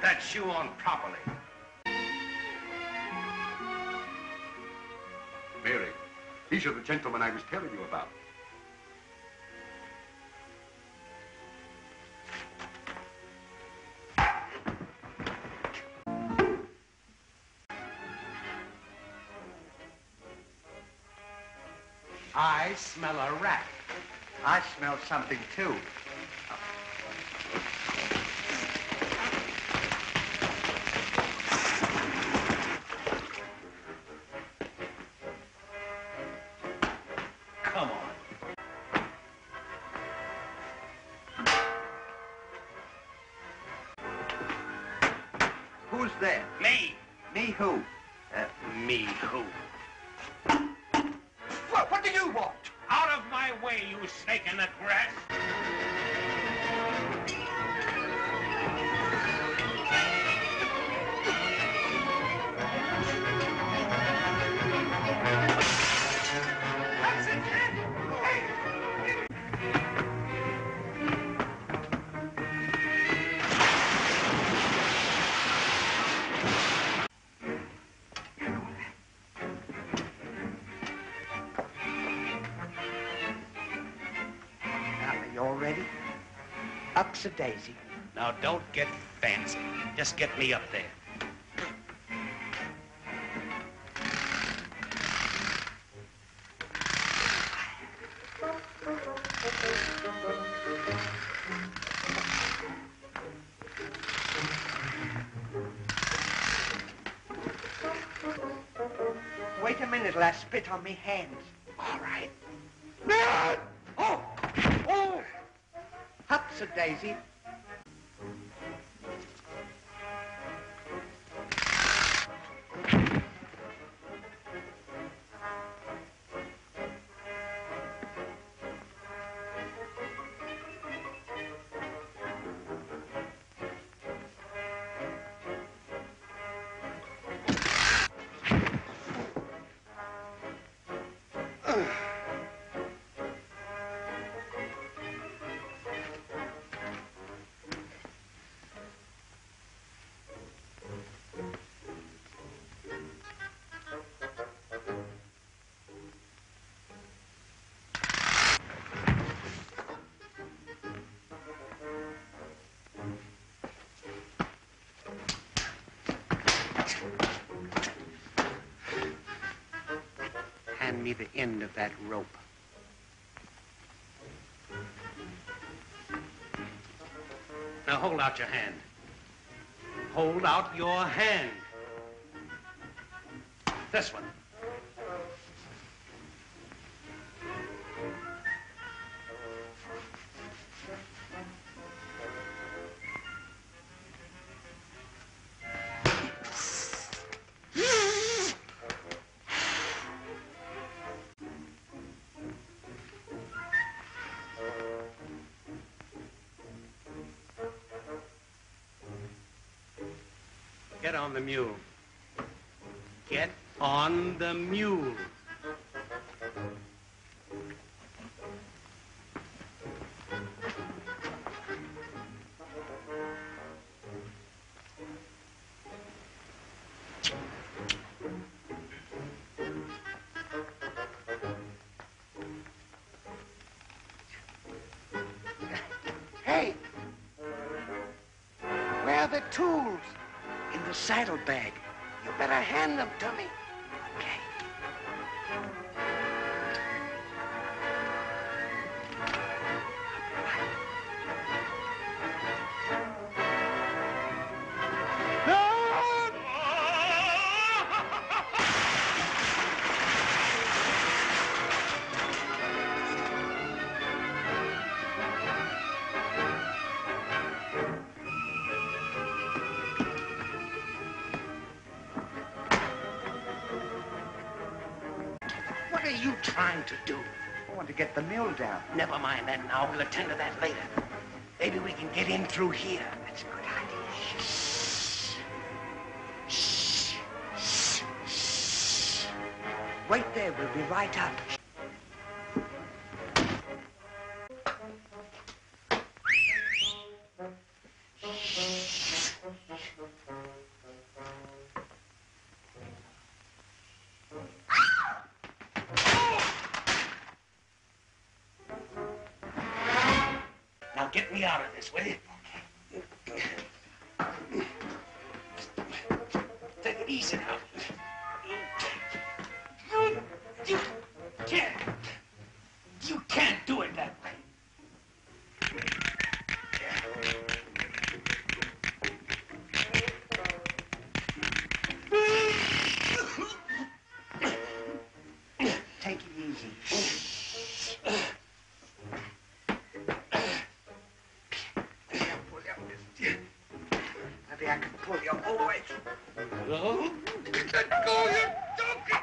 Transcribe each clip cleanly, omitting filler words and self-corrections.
that shoe on properly. Mary, these are the gentlemen I was telling you about. I smell a rat. I smell something, too. Come on. Who's there? Me. Me who? Me who? What do you want? Out of my way, you snake in the grass. That's it, kid! Hey! Are you all ready? Ups-a-daisy. Now, don't get fancy. Just get me up there. Wait a minute, I'll spit on me hands. All right. Oh! Oh! Ups-a-daisy. Hand me the end of that rope. Now hold out your hand. Hold out your hand. This one. Get on the mule. Get on the mule. Hey! Where are the tools? In the saddlebag. You better hand them to me. Okay. What are you trying to do? I want to get the mule down. Never mind that now. We'll attend to that later. Maybe we can get in through here. That's a good idea. Shh. Shh. Shh. Shh. Wait there. We'll be right up. Shh. me out of this, will you? Take it easy now. You can't do it that way. Take it easy. Maybe I can pull you all the way through. Hello? Let go, you donkey!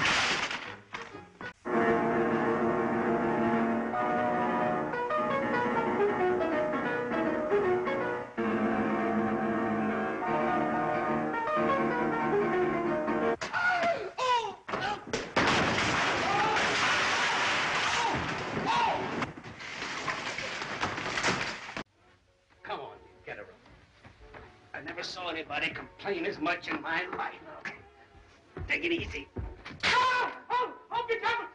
Come on, get a room. I never saw anybody complain as much in my life. Take it easy. Oh, be careful!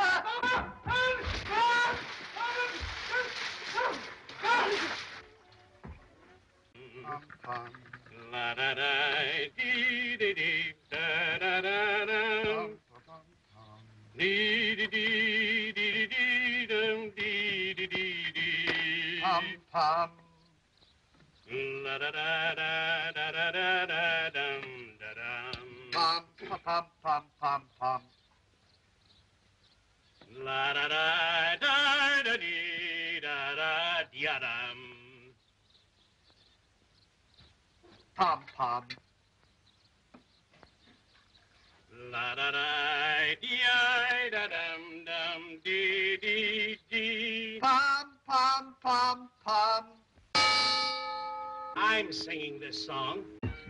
La da da dee dee dee da da da da dee dee dee dee dee dum dee dee dee dee Pum. la da da da da da da da dum da dum Pum, pum, pum, pum, pum. la da da da da dee da da dee dum Pum, pum. la da da dee da dum dum dee dee dee. Pum, pum, pum, pum. I'm singing this song.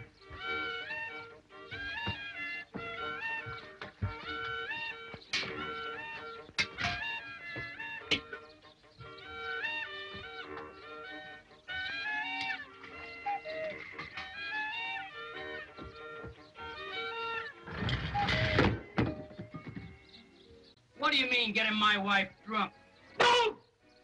What do you mean, getting my wife drunk? No!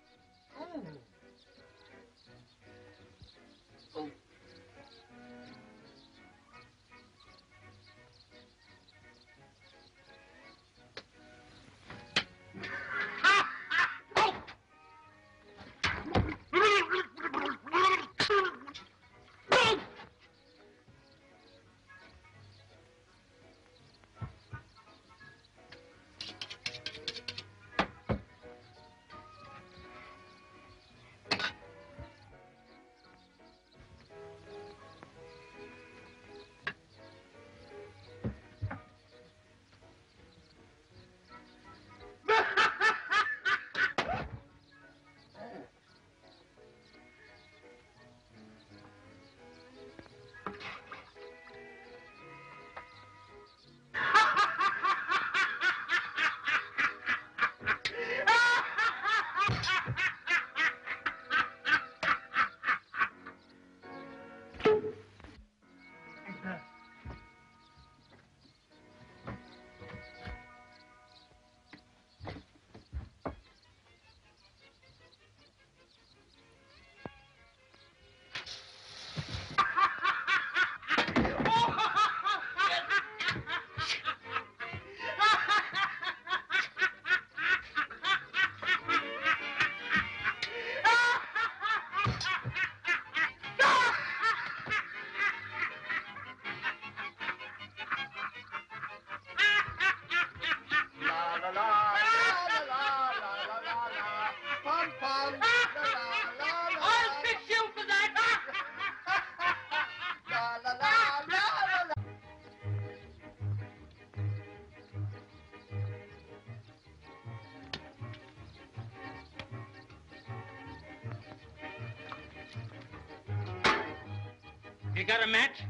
You got a match?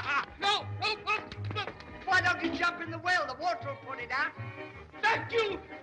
Why don't you jump in the well? The water will put it out. Thank you!